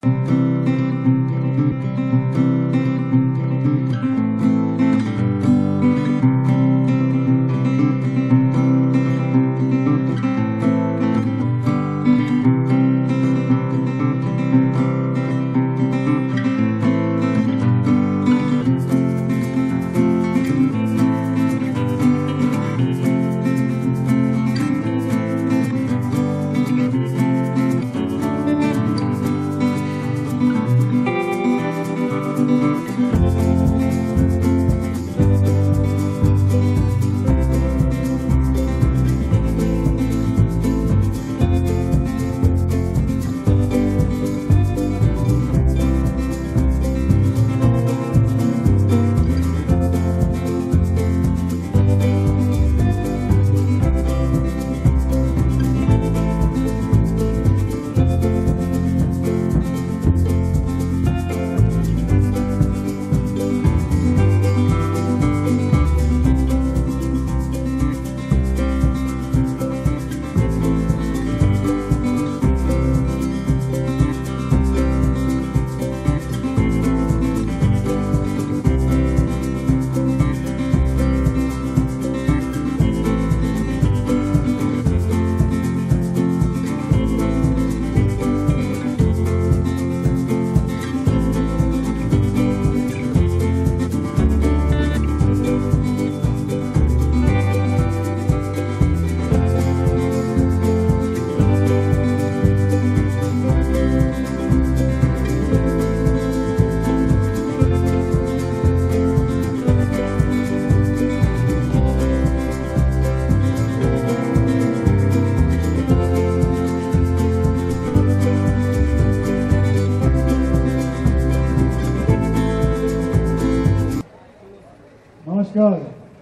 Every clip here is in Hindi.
नमस्कार।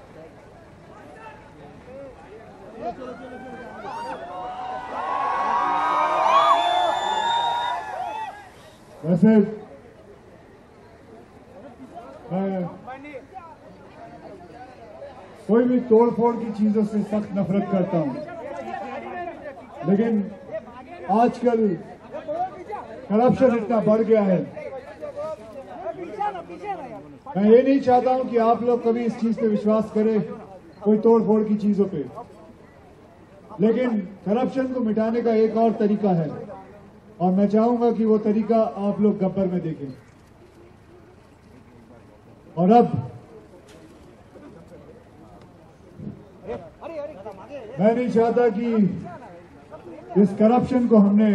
वैसे मैं कोई भी तोड़ फोड़ की चीजों से सख्त नफरत करता हूं, लेकिन आजकल करप्शन इतना बढ़ गया है। मैं ये नहीं चाहता हूं कि आप लोग कभी इस चीज पे विश्वास करें, कोई तोड़ फोड़ की चीजों पे, लेकिन करप्शन को मिटाने का एक और तरीका है और मैं चाहूंगा कि वो तरीका आप लोग गब्बर में देखें। और अब मैं नहीं चाहता कि इस करप्शन को हमने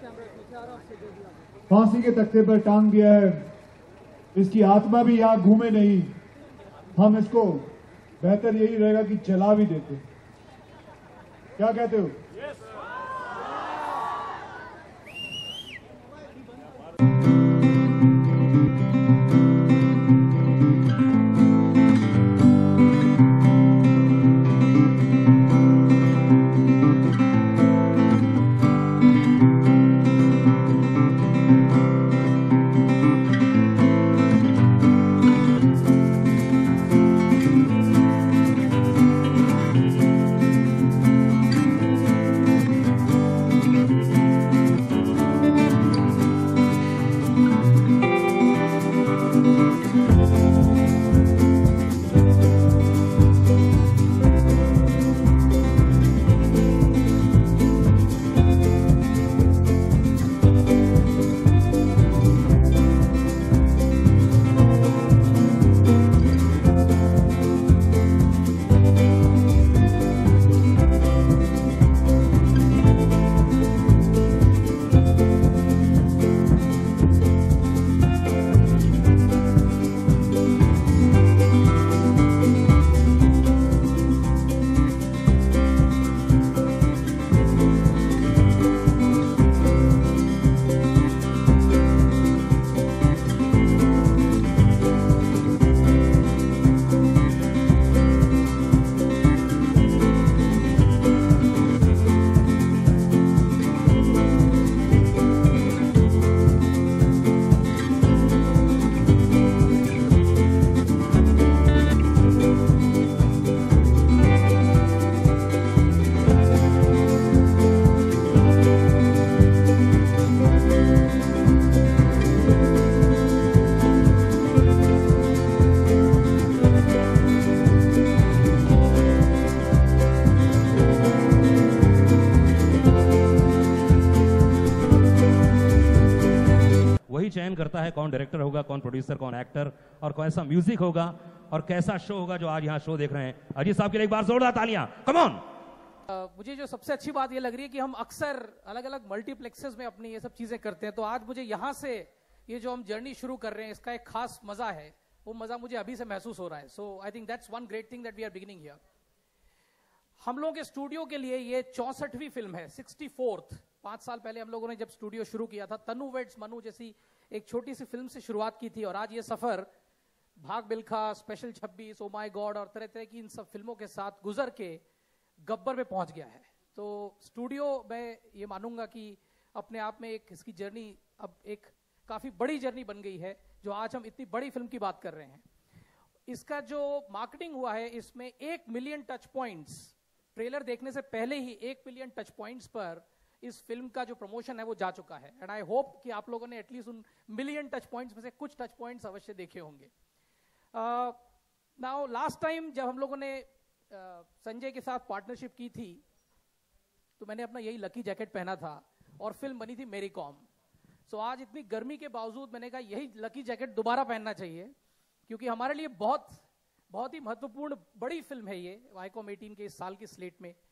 फांसी के तख्ते पर टांग दिया है, इसकी आत्मा भी यहां घूमे नहीं। हम इसको बेहतर यही रहेगा कि जला भी देते। क्या कहते हो? चयन करता है कौन डायरेक्टर होगा, कौन प्रोड्यूसर, कौन एक्टर, और कैसा म्यूजिक होगा और कैसा शो होगा जो आज यहाँ शो देख रहे हैं। अजीत साहब के लिए एक बार जोरदार तालियां, कम ऑन। मुझे जो सबसे अच्छी बात ये लग रही है कि हम अक्सर अलग अलग मल्टीप्लेक्सेस में अपनी ये सब चीजें करते हैं, तो आज मुझे यहाँ से ये जो हम जर्नी शुरू कर रहे हैं इसका एक खास मजा है, वो मजा मुझे अभी से महसूस हो रहा है। So I think that's one great thing that we are beginning here. हम लोगों के स्टूडियो के लिए ये 64वीं फिल्म है, 64th। 5 साल पहले हम लोगों ने जब स्टूडियो शुरू किया था, तनु वेड्स मनु जैसी एक छोटी सी फिल्म से शुरुआत की थी, और आज ये सफर भाग Bilkha, special 26, oh my God और तरह तरह की इन सब फिल्मों के साथ गुजर के गब्बर में पहुंच गया है। तो स्टूडियो मैं ये मानूंगा कि अपने आप में एक इसकी जर्नी अब एक काफी बड़ी जर्नी बन गई है, जो आज हम इतनी बड़ी फिल्म की बात कर रहे हैं। इसका जो मार्केटिंग हुआ है, इसमें 1 मिलियन टच पॉइंट्स, ट्रेलर देखने से पहले ही 1 मिलियन टच पॉइंट्स पर इस फिल्म का जो प्रमोशन है वो जा चुका है। एंड आई होप कि आप लोगों ने एटलीस्ट उन मिलियन टच पॉइंट्स में से कुछ टच पॉइंट्स अवश्य देखे होंगे। नाउ लास्ट टाइम जब हम लोगों ने संजय के साथ पार्टनरशिप की थी, तो मैंने अपना यही लकी जैकेट पहना था और फिल्म बनी थी मेरी कॉम। सो आज इतनी गर्मी के बावजूद मैंने कहा यही लकी जैकेट दोबारा पहनना चाहिए, क्योंकि हमारे लिए बहुत बहुत ही महत्वपूर्ण बड़ी फिल्म है ये वाईकॉम 18 के इस साल की स्लेट में।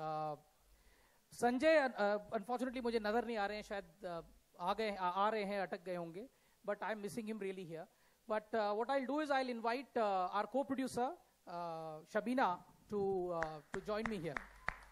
संजय अनफॉर्चुनेटली मुझे नजर नहीं आ रहे हैं, शायद आ रहे हैं, अटक गए होंगे, but I am missing him really here. But what I will do is I will invite our co-producer Shabina to join me here.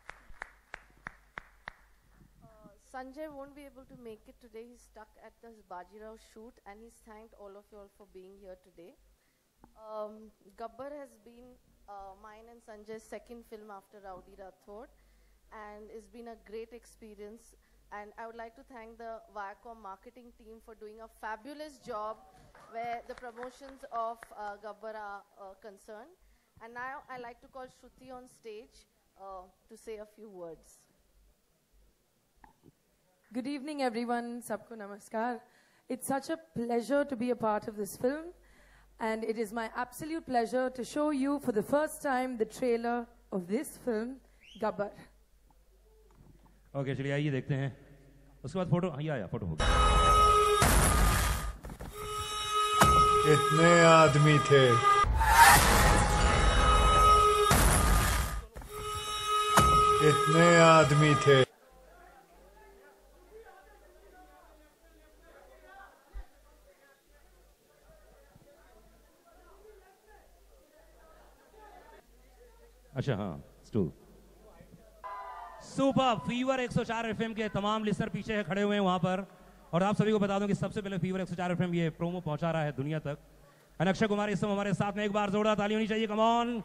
Sanjay won't be able to make it today. He's stuck at the Bajirao shoot, and he's thanked all of you all for being here today. Gabbar has been mine and Sanjay's second film after Rowdy Rathod, and it's been a great experience. And I would like to thank the Viacom marketing team for doing a fabulous job where the promotions of Gabbar are concerned. And now I'd like to call Shruti on stage to say a few words. Good evening, everyone. Sabko namaskar. It's such a pleasure to be a part of this film. And it is my absolute pleasure to show you for the first time the trailer of this film, Gabbar. Okay, चलिए आइए देखते हैं। उसके बाद फोटो, आया फोटो होगा। कितने आदमी थे, कितने आदमी थे। अच्छा हाँ, स्टूल। सुपर फीवर 104 एफएम के तमाम लिसनर पीछे है, खड़े हुए हैं वहां पर, और आप सभी को बता दूं कि सबसे पहले फीवर 104 एफएम ये प्रोमो पहुंचा रहा है दुनिया तक। अक्षय कुमार इस समय हमारे साथ में, एक बार जोरदार ताली होनी चाहिए, कम ऑन।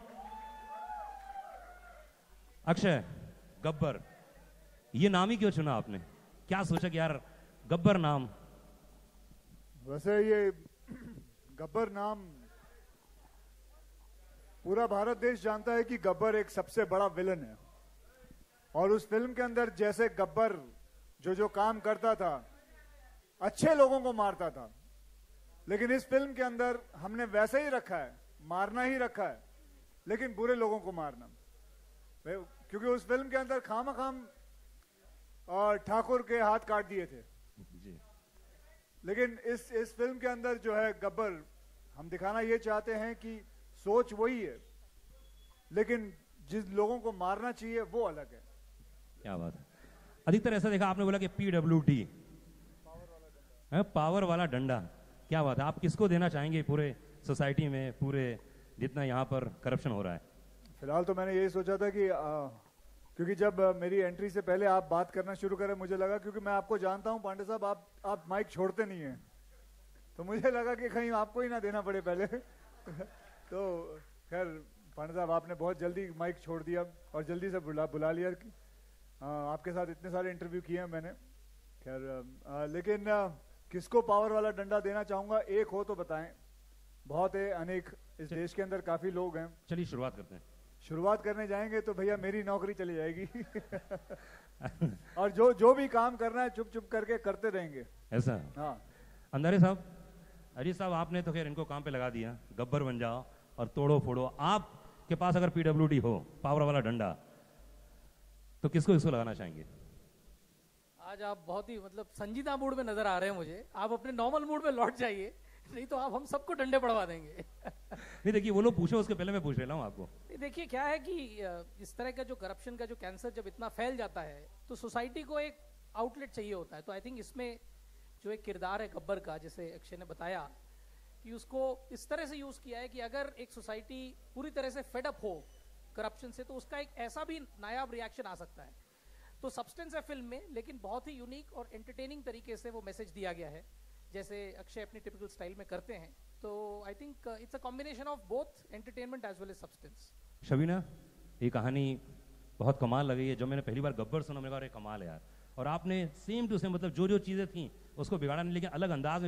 अक्षय, गब्बर, ये नाम ही क्यों चुना आपने? क्या सोचा कि यार गब्बर नाम? वैसे ये गब्बर नाम पूरा भारत देश जानता है कि गब्बर एक सबसे बड़ा विलन है, और उस फिल्म के अंदर जैसे गब्बर जो काम करता था, अच्छे लोगों को मारता था, लेकिन इस फिल्म के अंदर हमने वैसे ही रखा है, मारना ही रखा है, लेकिन बुरे लोगों को मारना। क्योंकि उस फिल्म के अंदर खाम और ठाकुर के हाथ काट दिए थे जी। लेकिन इस फिल्म के अंदर जो है गब्बर, हम दिखाना ये चाहते हैं कि सोच वही है, लेकिन जिस लोगों को मारना चाहिए वो अलग है। क्या बात है। अधिकतर ऐसा देखा आपने बोला कि PWD, पावर वाला डंडा, क्या बात है। आप किसको देना चाहेंगे पूरे सोसाइटी में, पूरे जितना यहाँ पर करप्शन हो रहा है? फिलहाल तो मैंने यही सोचा था कि क्योंकि जब मेरी एंट्री से पहले आप बात करना शुरू करें, मुझे लगा, क्योंकि मैं आपको जानता हूं पांडे साहब, आप माइक छोड़ते नहीं हैं, तो मुझे लगा कि कहीं आपको ही ना देना पड़े पहले। तो खैर पांडे साहब, आपने बहुत जल्दी माइक छोड़ दिया और जल्दी से बुला लिया। आपके साथ इतने सारे इंटरव्यू किए हैं मैंने। खैर लेकिन किसको पावर वाला डंडा देना चाहूंगा, एक हो तो बताएं। बहुत है, अनेक इस देश के अंदर काफी लोग हैं। चलिए शुरुआत करते हैं। शुरुआत करने जाएंगे तो भैया मेरी नौकरी चली जाएगी। और जो भी काम करना है चुप चुप करके करते रहेंगे। ऐसा? हाँ। अंधारे साहब, अजीत साहब, आपने तो खैर इनको काम पे लगा दिया, गब्बर बन जाओ और तोड़ो फोड़ो। आपके पास अगर PWD हो, पावर वाला डंडा, तो किसको इसको लगाना चाहेंगे? आज आप बहुत ही मतलब संजीदा मूड में नजर आ रहे हैं मुझे। आप अपने नॉर्मल मूड में लौट जाइए, नहीं तो आप हम सबको डंडे पड़वा देंगे। नहीं देखिए, वो लोग पूछो उसके पहले मैं पूछ रहा हूँ आपको। देखिए क्या है कि इस तरह का जो करप्शन का जो कैंसर जब इतना फैल जाता है तो सोसाइटी को एक आउटलेट चाहिए होता है। तो आई थिंक इसमें जो एक किरदार है गब्बर का, जैसे अक्षय ने बताया कि उसको इस तरह से यूज किया है कि अगर एक सोसाइटी पूरी तरह से फेड अप हो करप्शन से तो उसका एक ऐसा भी नायाब रिएक्शन आ सकता है। तो सब्सटेंस है फिल्म में, लेकिन बहुत ही यूनिक और एंटरटेनिंग तरीके से वो मैसेज दिया गया है, जैसे अक्षय अपनी टिपिकल स्टाइल में करते हैं। तो I think it's a combination of both entertainment as well as substance. Shabina, ये कहानी बहुत कमाल लगी है। जब मैंने पहली बार गब्बर सुना, मैंने कहा अरे कमाल है यार। और आपने सेम टू सेम मतलब जो जो चीज़ें थी उसको बिगाड़ा नहीं, लेकिन अलग अंदाज में